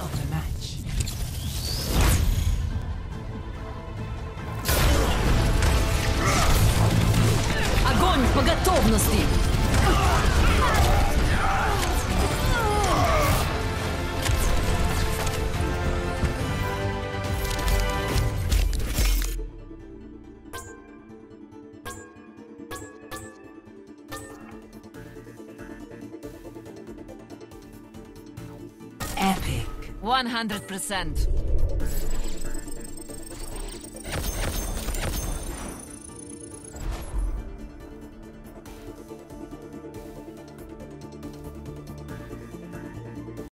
of the match. Огонь по готовности! Epic. 100%.